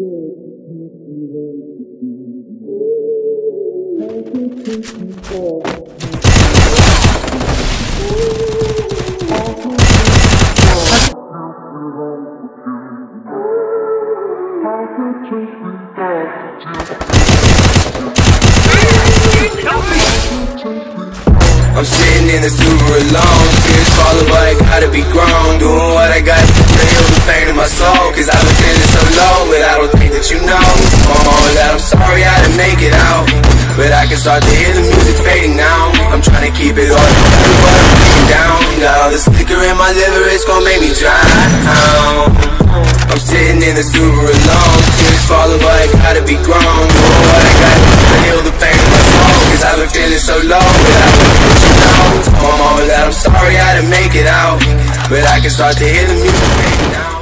I'm sitting in the Subaru alone, tears falling but I gotta be grown. Doing what I got to heal the pain in my soul, cause I've been feeling so low, but I don't think that you know. That I'm sorry I didn't make it out, but I can start to hear the music fading now. I'm trying to keep it all together, but I'm breaking down. Got all this liquor in my liver, it's gon' make me drown. I'm sitting in the Subaru alone, tears falling but I gotta be grown. Doing what I got to heal the pain in my soul, cause I've been feeling so low, but I don't think that you know. Told my mama that I'm sorry I didn't make it out, but I can start to hear the music fading now.